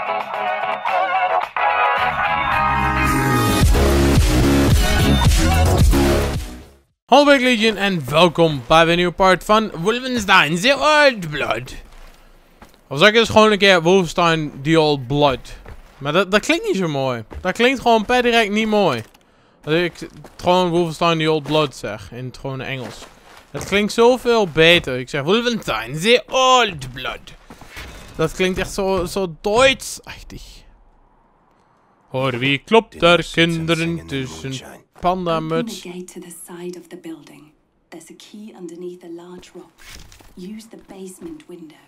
Hallo Black Legion en welkom bij weer een nieuwe part van Wolfenstein The Old Blood. Of zeg ik dus gewoon een keer Wolfenstein The Old Blood. Maar dat klinkt niet zo mooi. Dat klinkt gewoon per direct niet mooi. Dat ik gewoon Wolfenstein The Old Blood zeg, in het gewone Engels. Dat klinkt zoveel beter. Ik zeg Wolfenstein The Old Blood. Dat klinkt echt zo Duits-achtig. Hoor wie klopt daar kinderen tussen pandamuts. Open the gate to the side of the building. There's a key underneath a large rock. Use the basement window.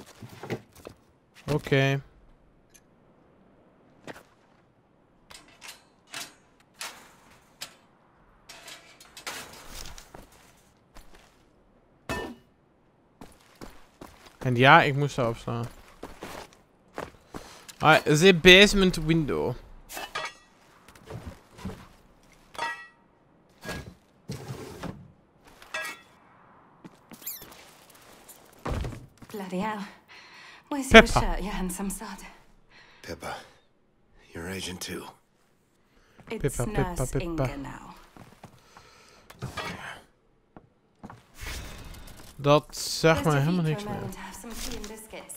Oké. En ja, ik moest erop staan. Ah, the basement window. Bloody hell. Where's your Peppa. shirt, you handsome sod? Pippa, you're Agent 2. It's Pippa, Nurse Pippa, Pippa. Inga now. Dat zegt mij Let's helemaal defeat niks for a meer. moment, have some tea and biscuits.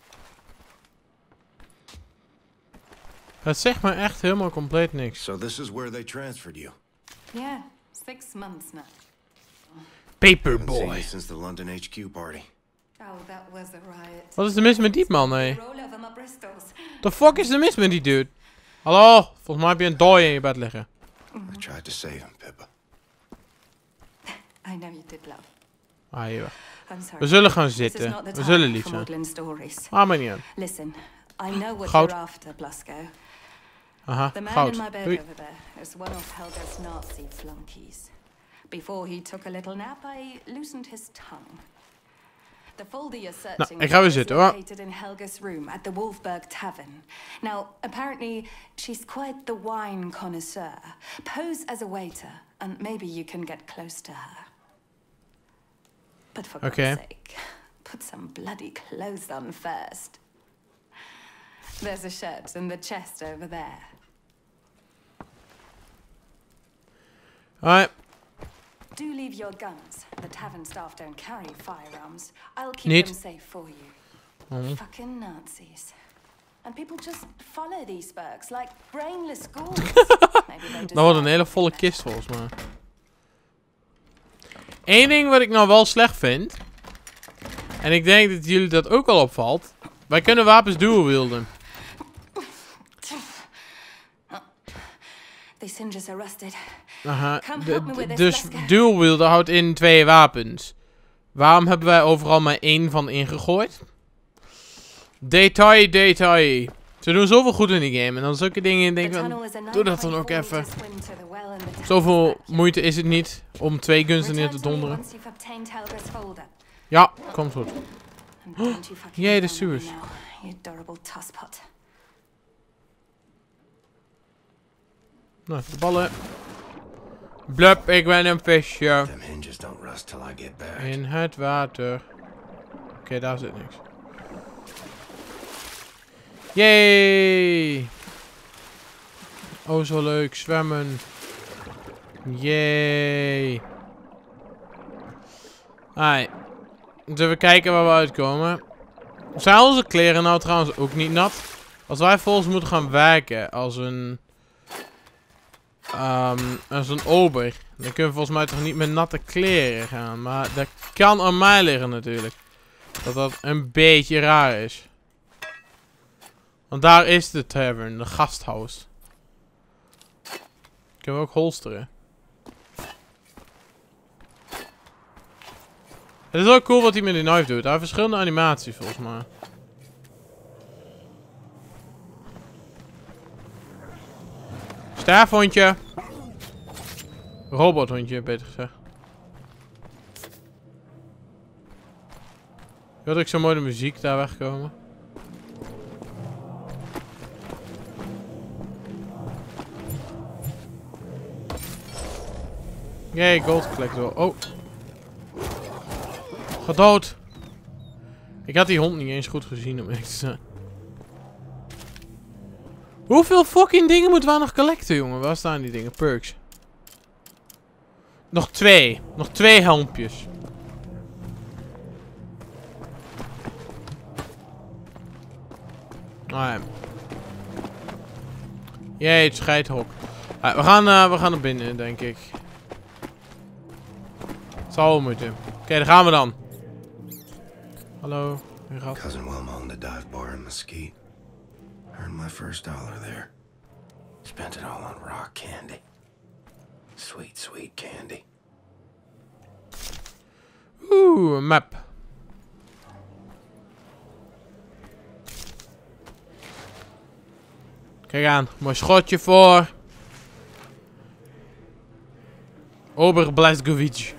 Het zegt mij echt helemaal compleet niks. So this is where they transferred you. Yeah, 6 months now. Haven't seen you Paperboy. since the London HQ party. Oh, that was a riot. Wat is er mis met die man, hé? Roll over my Bristols. The fuck is er mis met die dude? Hallo? Volgens mij heb je een dooi in je bed liggen. I tried to save him, Pippa. I know you did, love. Ah, hier. I'm sorry. We zullen gaan This is zitten. not the We time zullen lief for zijn. maudlin stories. Ah, maar niet uit. Listen, I know what Goud. you're after, Blasco. Aha, The man goud. in my bed Doei. over there is one of Helga's Nazi flunkies. Before he took a little nap, I loosened his tongue. The folder you're searching ik ga weer for is zitten, hoor. located in Helga's room at the Wolfberg Tavern. Now, apparently, she's quite the wine connoisseur. Pose as a waiter, and maybe you can get close to her. But for Okay. God's sake, put some bloody clothes on first. There's a shirt in the chest over there. Alright. Do leave your guns. The tavern staff don't carry firearms. I'll keep Niet. them safe for you. Mhm. Fucking Nazis. And people just follow these bugs like brainless ghouls. Maybe they Dat wordt een hele volle kist volgens mij. Eén ding wat ik nou wel slecht vind. En ik denk dat jullie dat ook al opvalt. Wij kunnen wapens dual wielden. These hinges are rusted. Aha. Come help me with this, Dus Blasco. dual wielden houdt in 2 wapens. Waarom hebben wij overal maar 1 van ingegooid? Detail, detail. Ze doen zoveel goed in die game. En dan zulke dingen denk ik van, doe dat dan ook even. Zoveel moeite is het niet om 2 guns er neer te donderen. Ja, komt goed. Jee, de sewers. Nou, de ballen. Blub, ik ben een visje. Them hinges don't rust till I get back. In het water. Oké, daar zit niks. Yay! Oh, zo leuk. Zwemmen. Yay! Alright. Dus even kijken waar we uitkomen. Zijn onze kleren nou trouwens ook niet nat? Als wij volgens moeten gaan werken als een... als een ober. Dan kunnen we volgens mij toch niet met natte kleren gaan. Maar dat kan aan mij liggen natuurlijk. Dat dat een beetje raar is. Want daar is de tavern, de gasthuis. Kunnen we ook holsteren. Het is wel cool wat hij met die knife doet. Hij heeft verschillende animaties volgens mij. Staafhondje. Robothondje, beter gezegd. Wilde ik zo mooi de muziek daar wegkomen. Yay, gold collector. Oh. Ga dood. Ik had die hond niet eens goed gezien om eerlijk te zijn. Hoeveel fucking dingen moeten we nog collecten, jongen? Waar staan die dingen? Perks. Nog 2. Nog 2 helmpjes. Alright. Jee, het scheidhok. We gaan naar binnen, denk ik. Het zal wel moeten. Oké, daar gaan we dan. Hallo. Cousin Wilma owned a dive bar in Mesquite. Earned my first dollar there. Spent it all on rock candy. Sweet, sweet candy. Oeh, een map. Kijk aan, mooi schotje voor. Ober Blazkowicz.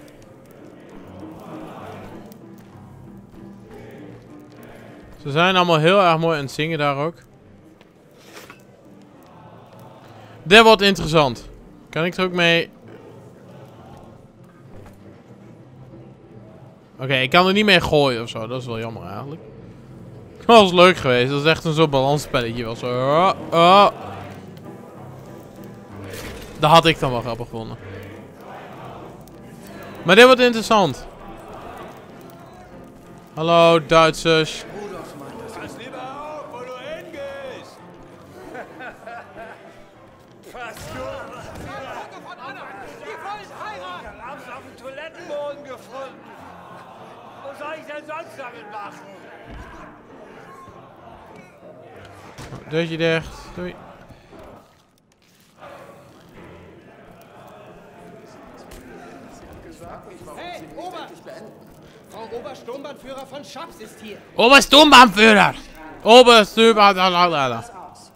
Ze zijn allemaal heel erg mooi aan het zingen daar ook. Dit wordt interessant. Kan ik er ook mee... Oké, ik kan er niet mee gooien of zo. Dat is wel jammer eigenlijk. Dat was leuk geweest. Dat is echt een zo'n balansspelletje. Was zo. Dat had ik dan wel grappig gevonden. Maar dit wordt interessant. Hallo Duitsers. Deurtje dicht. Doei. Hey, Frau Obersturmbannführer von Schaps ist hier. Obersturmbannführer! Obersturmbannführer!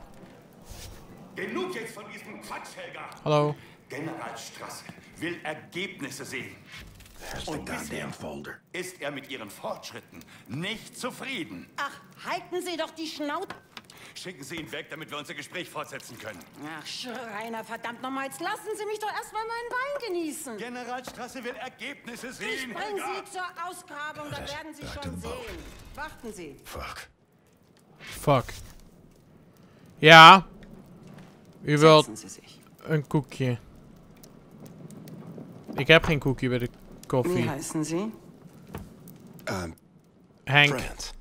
Genug jetzt von diesem Quatsch, Helga. Hallo. Generalstrasse will Ergebnisse sehen. There's the goddamn folder. Ist er mit ihren Fortschritten nicht zufrieden? Ach, halten Sie doch die Schnauze. Schicken Sie ihn weg, damit wir unser Gespräch fortsetzen können. Ach, Schreiner, verdammt nochmal, jetzt lassen Sie mich doch erstmal meinen Wein genießen. Generalstrasse will Ergebnisse Ich sehen, bring Helga. Sie zur Ausgrabung, dann werden Sie schon sehen. Warten Sie. Fuck. Fuck. Ja. U wilt Setzen Sie sich. een koekje. Ik heb geen koekje bij de Wie koffie. heißen Sie? Henk. France.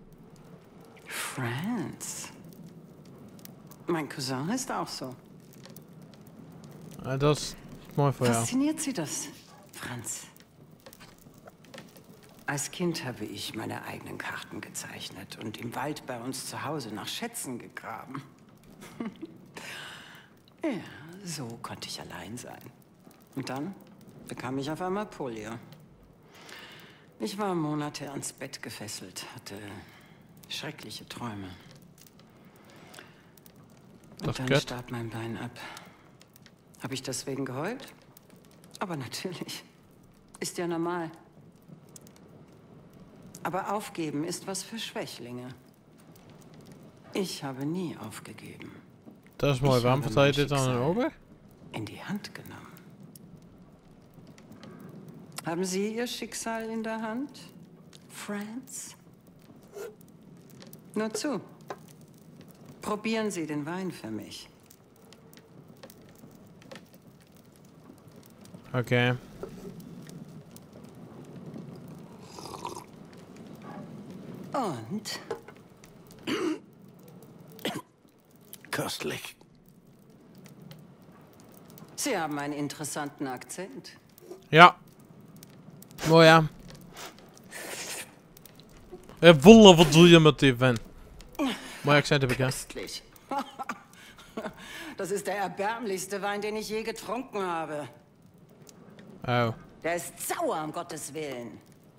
Franz. Mein Cousin ist auch so. Dat is mooi voor jou. Fasziniert Sie das, Franz? Als Kind habe ich meine eigenen Karten gezeichnet und im Wald bei uns zu Hause nach Schätzen gegraben. Ja, so konnte ich allein sein. Und dann bekam ich auf einmal Polio. Ich war Monate ans Bett gefesselt, hatte schreckliche Träume. Und dann starb mein Bein ab. Habe ich deswegen geheult? Aber natürlich. Ist ja normal. Aber aufgeben ist was für Schwächlinge. Ich habe nie aufgegeben. Dat is mooi. Waarom vertel je dit dan aan Ober? In die Hand genommen. Haben Sie Ihr Schicksal in der Hand, Franz? Nur zu. Probieren Sie den Wein für mich. Okay. Und? Köstlich. Sie haben einen interessanten Akzent. Ja. Mooi ja. Wolle, wat doe je met die vent? Mooi accent heb ik, ja. Köstlich. Das ist der erbärmlichste Wein, den ich je getrunken habe. Oh. Der ist sauer, um Gottes Willen.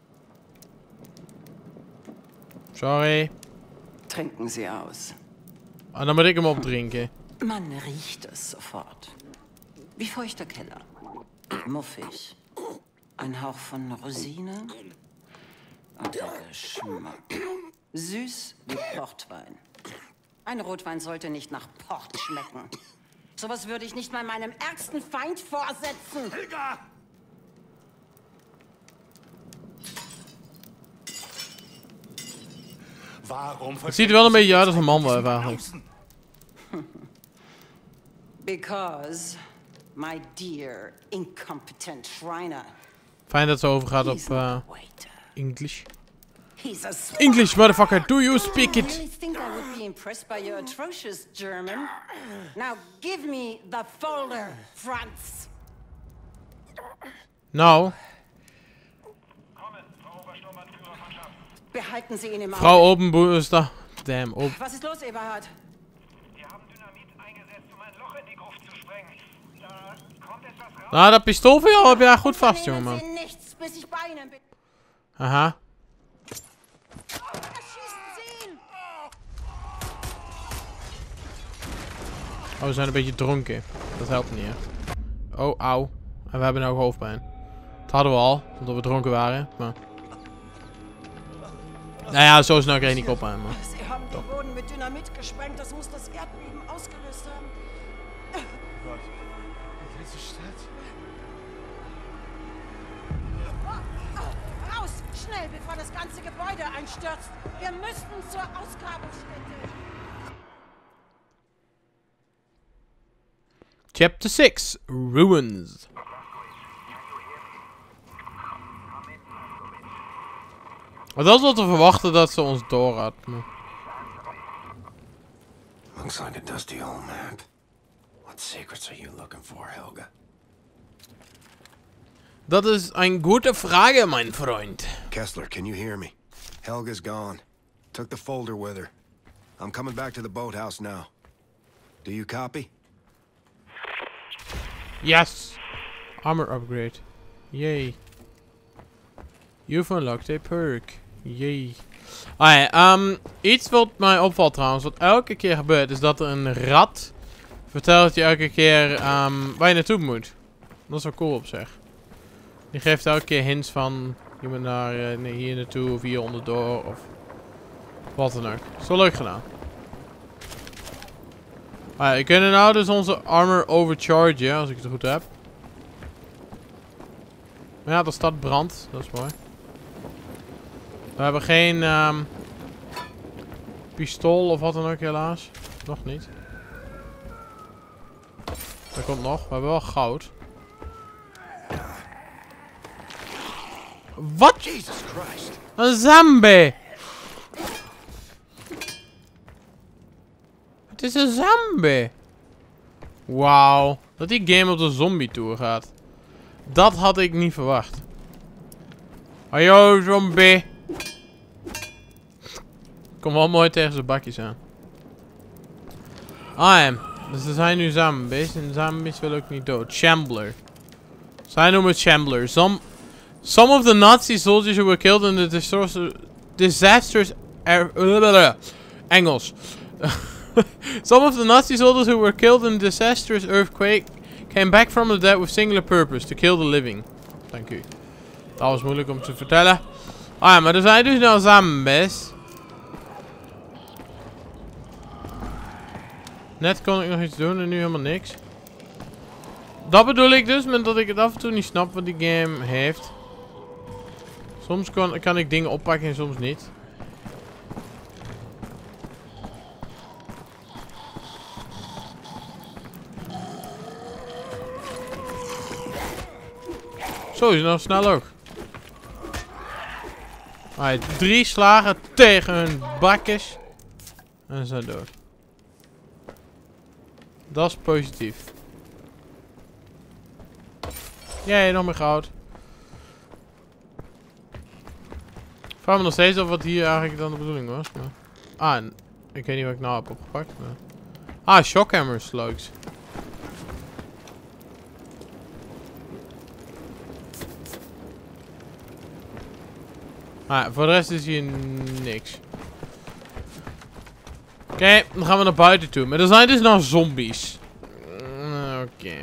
Sorry. Trinken Sie aus. En dan moet ik hem opdrinken. Man riecht es sofort. Wie feuchter Keller. Muffig. Ein Hauch von Rosine. Und der Geschmack. Süß wie Portwein. Ein Rotwein sollte nicht nach Port schmecken. Sowas würde ich nicht mal meinem ärgsten Feind vorsetzen. Helga! Warum Het ziet er wel een beetje uit als een man wel eigenlijk. Because, my dear incompetent Shriner. Fijn dat ze overgaat op He's not a waiter. English. He's a spy. English, motherfucker, do you speak I it? really think I would be impressed by your atrocious German. Now give me the folder, Franz. Nou, Behalten Sie ihn im Auge. Frau Obenbooster. Damn, op. Was ist los, Eberhard? Wir haben Dynamit eingesetzt, um ein Loch in die Gruft zu sprengen. Da kommt etwas raus. Nou, dat pistool van jou heb je goed vast, jongeman. Nehmen Sie nichts, bis ich bei Ihnen bin. Aha. Erschießen Sie ihn! Oh, we zijn een beetje dronken. Dat helpt niet echt. Oh, auw. En we hebben nou hoofdpijn. Dat hadden we al, omdat we dronken waren. Maar... Nou ja, zo snel kreeg ik niet op aan. Maar... Sie haben den Boden mit Dynamit gesprengt. Das muss das Erdbeben ausgelöst haben. Diese Stadt. Raus! Schnell, bevor das ganze Gebäude einstürzt. Wir müssen zur Ausgrabungsstätte. Chapter 6. Ruins. Het was wel te verwachten dat ze ons door had. Maar... Looks like a dusty old map. What secrets are you looking for, Helga? Dat is een goede vraag, mijn vriend. Kessler, can you hear me? Helga's gone. Took the folder with her. I'm coming back to the boathouse now. Do you copy? Yes! Armor upgrade. Yay. You've unlocked a perk. Yay. Iets wat mij opvalt trouwens, wat elke keer gebeurt, is dat er een rat vertelt je elke keer waar je naartoe moet. Dat is wel cool op zich. Die geeft elke keer hints van, je moet naar hier naartoe of hier onderdoor of wat dan ook. Dat is wel leuk gedaan. We kunnen nou dus onze armor overchargen, als ik het goed heb. Maar ja, er staat brand, dat is mooi. We hebben geen pistool of wat dan ook helaas. Nog niet. Dat komt nog. We hebben wel goud. Wat? Jesus Christ! Een zombie! Het is een zombie! Wauw. Dat die game op de zombie tour gaat. Dat had ik niet verwacht. Hallo zombie! Kom wel mooi tegen zijn bakjes aan. Dus er zijn nu zombies. En zombies willen ook niet dood. Shambler. Zij noemen het Shambler. Some of the Nazi soldiers who were killed in the disastrous... Engels. Some of the Nazi soldiers who were killed in a disastrous earthquake came back from the dead with singular purpose. To kill the living. Dank u. Dat was moeilijk om te vertellen. Maar er zijn dus nou zombies. Net kon ik nog iets doen en nu helemaal niks. Dat bedoel ik dus met dat ik het af en toe niet snap wat die game heeft. Soms kan ik dingen oppakken en soms niet. Zo is het nou snel ook. 3 slagen tegen hun bakjes. En ze zijn dood. Dat is positief. Jee, nog meer goud. Ik vraag me nog steeds af wat hier eigenlijk dan de bedoeling was. Maar... ik weet niet wat ik nou heb opgepakt. Maar... shockhammer slugs. Voor de rest is hier niks. Oké, dan gaan we naar buiten toe. Maar er zijn dus nou zombies. Oké.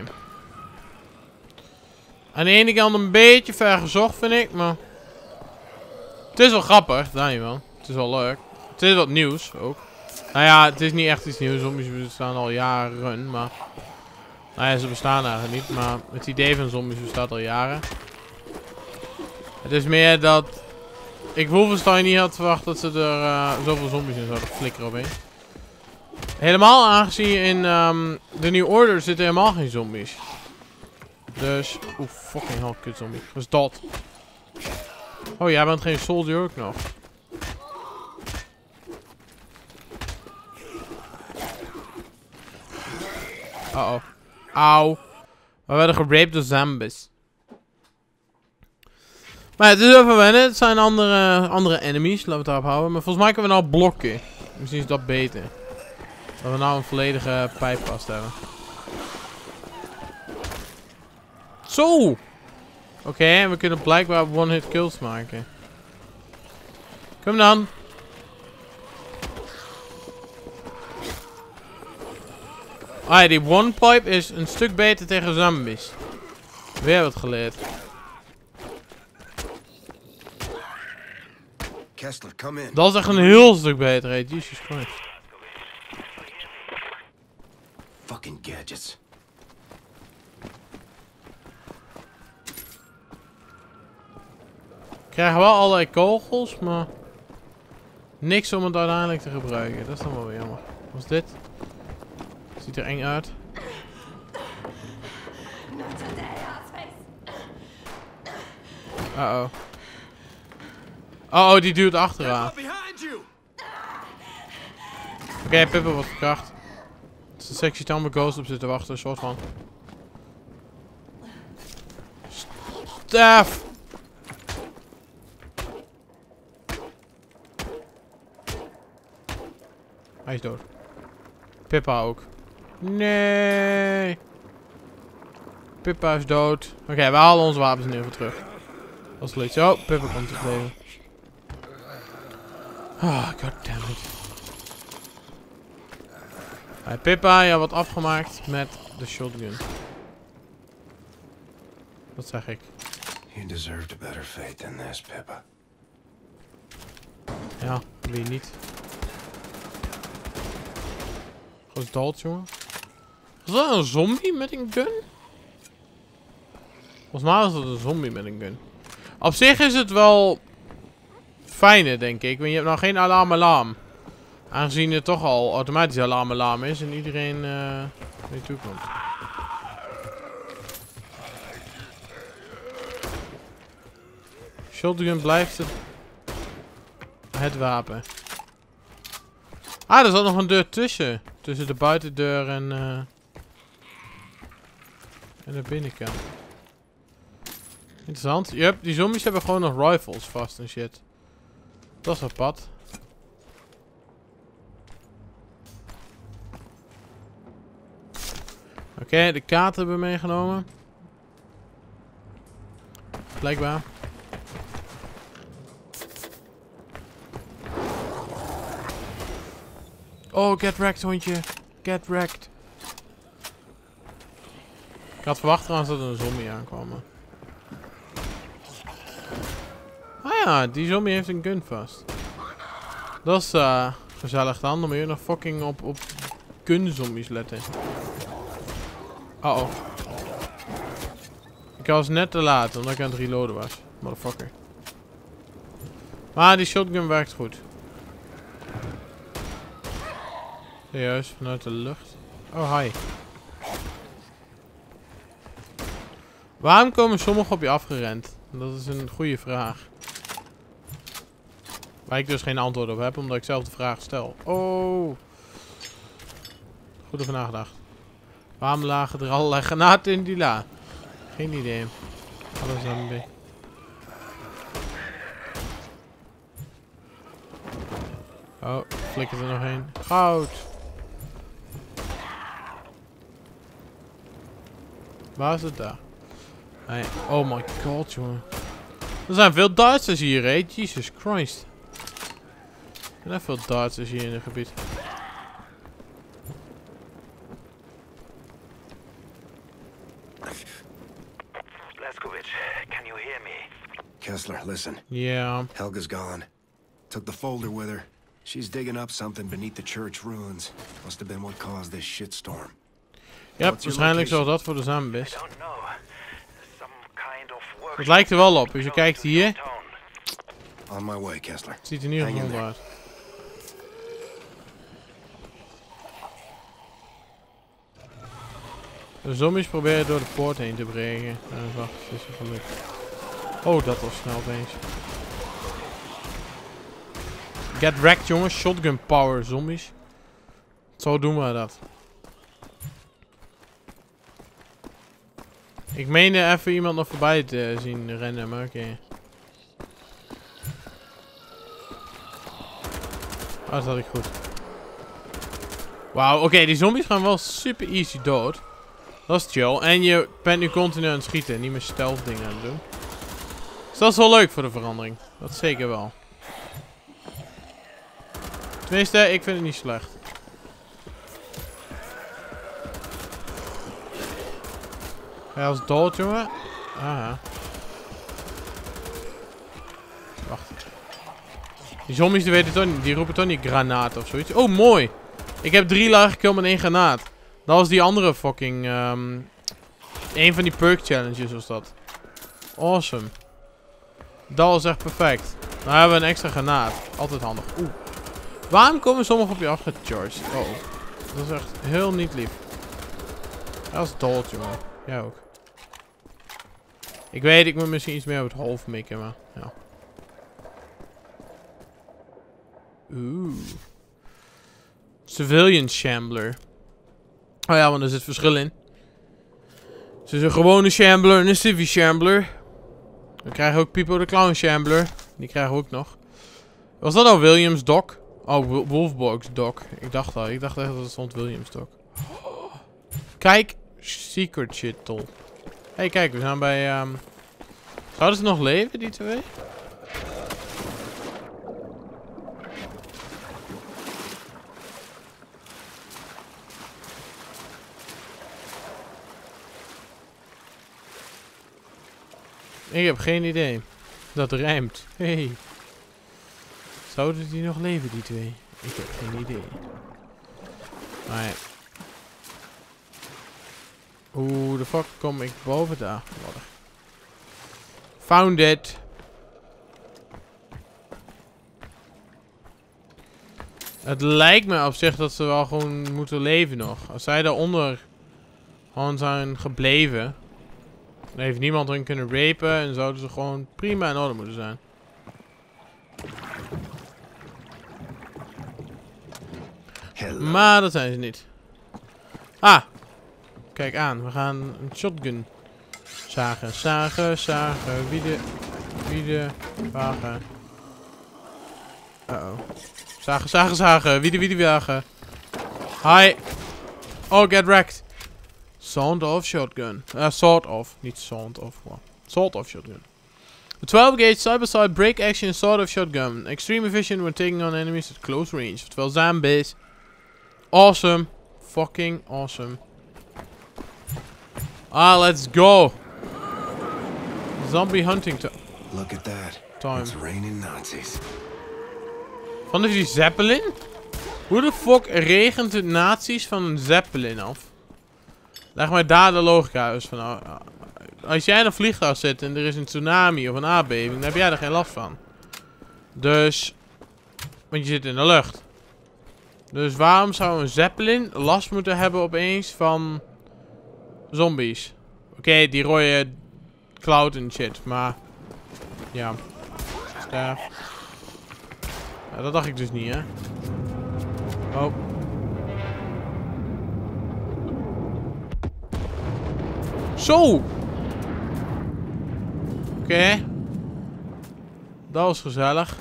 Aan de ene kant een beetje ver gezocht, vind ik. Maar... het is wel grappig, daar niet wel. Het is wel leuk. Het is wat nieuws ook. Nou ja, het is niet echt iets nieuws. Zombies bestaan al jaren, maar... nou ja, ze bestaan eigenlijk niet. Maar het idee van zombies bestaat al jaren. Het is meer dat... ik Wolfenstein niet had verwacht dat ze er zoveel zombies in zouden flikkeren opeens. Helemaal aangezien in de New Order zitten helemaal geen zombies. Dus... Oeh, fucking hell, kut zombie. Wat is dat? Oh, jij bent geen soldier ook nog. Uh-oh. Auw. We werden geraped door zombies. Maar ja, het is even wennen. Het zijn andere enemies. Laten we het daarop houden. Maar volgens mij kunnen we nou blokken. Misschien is dat beter. Dat we nou een volledige pijpkast hebben. Zo! Oké, en we kunnen blijkbaar one-hit kills maken. Kom dan. Ah ja, die one pipe is een stuk beter tegen zombies. Weer wat geleerd. Kessler, come in. Dat is echt een heel stuk beter, hè. Jesus Christ. Fucking gadgets. Krijgen wel allerlei kogels, maar niks om het uiteindelijk te gebruiken. Dat is dan wel weer jammer. Wat is dit? Ziet er eng uit. Uh-oh. Oh, die duwt achteraan. Oké, Pippa wordt verkracht. Het is een sexy tambe ghost op zitten wachten, een soort van. Stef! Hij is dood. Pippa ook. Nee. Pippa is dood. Oké, we halen onze wapens in ieder geval terug. Dat is leuk. Zo, Pippa komt te leven. Ah, goddammit. Hey, Pippa, je wordt afgemaakt met de shotgun. Wat zeg ik? You deserved a better fate than this, Pippa. Ja, wie niet. Wat is dat, jongen? Is dat een zombie met een gun? Volgens mij is dat een zombie met een gun. Op zich is het wel fijner, denk ik. Want je hebt nou geen alarm. Aangezien het toch al automatisch alarm is en iedereen mee toe komt. Shotgun blijft het wapen. Ah, er zat nog een deur tussen. Tussen de buitendeur en de binnenkant. Interessant. Yep, die zombies hebben gewoon nog rifles vast en shit. Dat is apart. Oké, de kaart hebben we meegenomen. Blijkbaar. Oh, get wrecked, hondje. Get wrecked. Ik had verwacht trouwens dat er een zombie aankwam. Ah ja, die zombie heeft een gun vast. Dat is gezellig dan. Dan moet je nog fucking op gun-zombies letten. Uh-oh. Ik was net te laat, omdat ik aan het reloaden was. Motherfucker. Maar die shotgun werkt goed. Serieus, vanuit de lucht. Oh, hi. Waarom komen sommigen op je afgerend? Dat is een goede vraag. Waar ik dus geen antwoord op heb, omdat ik zelf de vraag stel. Oh. Goed over nagedacht. Waarom lagen er allerlei granaten in die la? Geen idee. Alles zombie. Oh, flikkert er nog heen. Goud. Waar is het daar? Hey, oh my god, jongen. Er zijn veel Duitsers hier, hè? Jesus Christ. Er zijn veel Duitsers hier in het gebied. Blazkowicz, can you hear me? Kessler, listen. Yeah. Helga's gone. Took the folder with her. She's digging up something beneath the church ruins. Must have been what caused this shitstorm. Ja, waarschijnlijk zal dat voor de zombies. Don't know. Some kind of workshop. Het lijkt er wel op. Als je kijkt hier. On my way, Kessler. Het ziet er niet Hang in gezond there. uit. De zombies proberen door de poort heen te breken. Wacht, het is er gelukt. Oh, dat was snel opeens. Get wrecked, jongens. Shotgun power, zombies. Zo doen we dat. Ik meende even iemand nog voorbij te zien rennen, maar oké. Oh, dat had ik goed. Wauw, oké, die zombies gaan wel super easy dood. Dat is chill. En je bent nu continu aan het schieten en niet meer stealth dingen aan het doen. Dus dat is wel leuk voor de verandering. Dat zeker wel. Tenminste, ik vind het niet slecht. Hij als dood, jongen. Aha. Wacht. Die zombies die weten toch niet, die roepen toch niet granaat of zoiets. Oh, mooi. Ik heb 3 lagen gekild met 1 granaat. Dat was die andere fucking... een van die perk challenges was dat. Awesome. Dat was echt perfect. Nou hebben we een extra granaat. Altijd handig. Oeh. Waarom komen sommigen op je afgecharged? Oh. Dat is echt heel niet lief. Dat is dood, jongen. Jij ook. Ik weet, ik moet misschien iets meer op het hoofd mikken, maar ja. Oeh. Civilian Shambler. Oh ja, want er zit verschil in. Er is een gewone Shambler en een Civi Shambler. We krijgen ook Pipo de Clown Shambler. Die krijgen we ook nog. Was dat nou Williams Doc? Oh, Wolfbox Doc. Ik dacht echt dat het stond Williams Doc. Oh. Kijk. Secret shit, tol. Hey, kijk, we zijn bij... Zouden ze nog leven, die twee? Ik heb geen idee. Dat rijmt. Hey. Zouden die nog leven, die twee? Ik heb geen idee. Maar ja. Hoe de fuck kom ik boven daar? Found it. Het lijkt me op zich dat ze wel gewoon moeten leven nog. Als zij daaronder gewoon zijn gebleven, dan heeft niemand hun kunnen rapen en zouden ze gewoon prima in orde moeten zijn. Hello. Maar dat zijn ze niet. Ah. Kijk aan, we gaan een shotgun zagen. Zagen. Wie de wagen. Uh-oh. Zagen. Wie de wagen. Hi. Oh, get wrecked. Sound of shotgun. Sort of. Niet sound of. Sort of shotgun. The 12 gauge side-by-side break action sort of shotgun. Extreme efficient when taking on enemies at close range. Oftewel zombies. Awesome. Fucking awesome. Ah, let's go. Zombie hunting Look at that. time. It's raining Nazis. Van die Zeppelin? Hoe de fuck regent het nazi's van een Zeppelin af? Leg mij daar de logica uit van. Als jij in een vliegtuig zit en er is een tsunami of een aardbeving, dan heb jij er geen last van. Dus... Want je zit in de lucht. Dus waarom zou een Zeppelin last moeten hebben opeens van... zombies? Oké, die rode cloud en shit, maar... Ja. Sterf. Ja, dat dacht ik dus niet, hè. Oh. Zo! Oké. Dat was gezellig.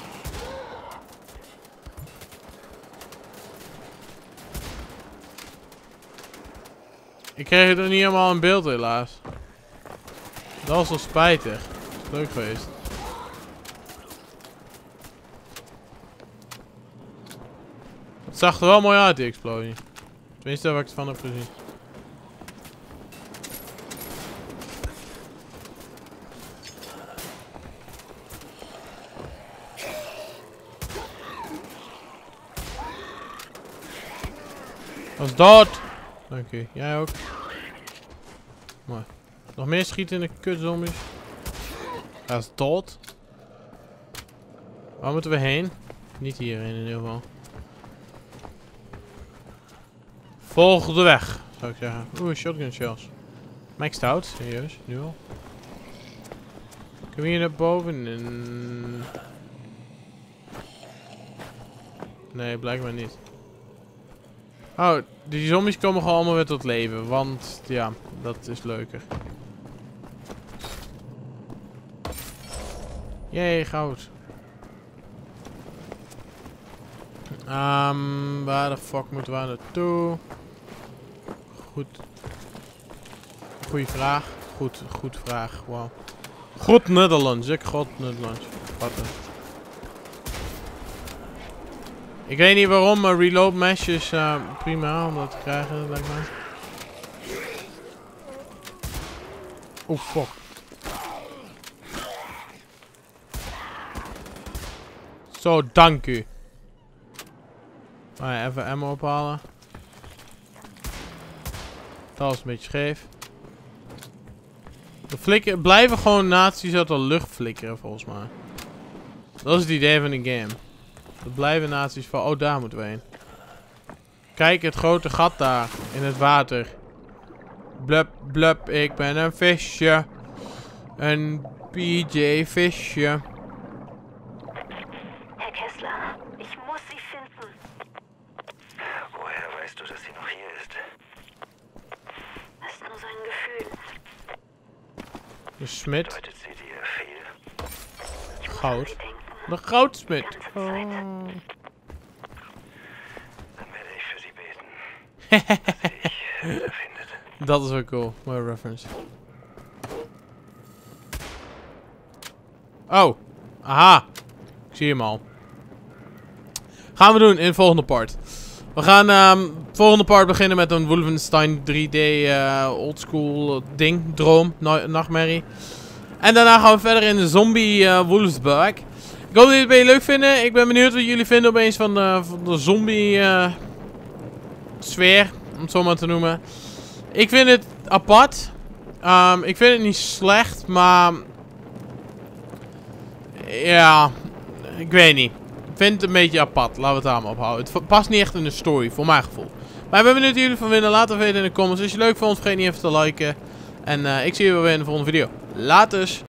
Ik kreeg het er niet helemaal in beeld, helaas. Dat was wel spijtig. Dat is leuk geweest. Het zag er wel mooi uit, die explosie. Tenminste, waar ik het van heb gezien. Dat is dood! Dank u. Jij ook. Mooi. Nog meer schieten in de kutzombies. Dat is dood. Waar moeten we heen? Niet hierheen in ieder geval. Volg de weg. zou ik zeggen. Oeh, shotgun shells. Maxed out, serieus, nu al. Kunnen we hier naar boven? Nee, blijkbaar niet. Oh, die zombies komen gewoon allemaal weer tot leven. Want, ja, dat is leuker. Jee, goud. Waar de fuck moeten we naartoe? Goed. Goeie vraag. Goed vraag. Wow. Goed Nederlands. God Nederlands. Wat een. Ik weet niet waarom, maar reload mesh is prima om dat te krijgen, lijkt mij. Oh fuck. Zo, dank u. Even ammo ophalen. Dat was een beetje scheef. De blijven gewoon nazi's uit de lucht flikkeren volgens mij. Dat is het idee van de game. Er blijven nazi's van, oh daar moeten we heen. Kijk het grote gat daar in het water. Blub blub, ik ben een visje. Een PJ visje. Herr Kessler, ich muss Sie finden. Woher weißt du, dass sie noch hier ist? Das ist nur so ein Gefühl. De smid. Deutet sie dir viel? Goud. De goudsmid. Dann werde ich für sie beten. Dass sie dich wiederfindet. Dat is wel cool. Mooie reference. Oh. Aha. Ik zie hem al. Gaan we doen in het volgende part. We gaan het volgende part beginnen met een Wolfenstein 3D oldschool ding. Droom. Nachtmerrie. En daarna gaan we verder in de zombie Wolfsburg. Ik hoop dat jullie het leuk vinden. Ik ben benieuwd wat jullie vinden opeens van de zombie sfeer. Om het zo maar te noemen. Ik vind het apart. Ik vind het niet slecht, maar... Ja, ik weet niet. Ik vind het een beetje apart. Laten we het daar maar ophouden. Het past niet echt in de story, voor mijn gevoel. Maar ik ben benieuwd wat jullie van vinden. Laat het weten in de comments. Als je het leuk vond, vergeet niet even te liken. En ik zie je weer in de volgende video. Laters!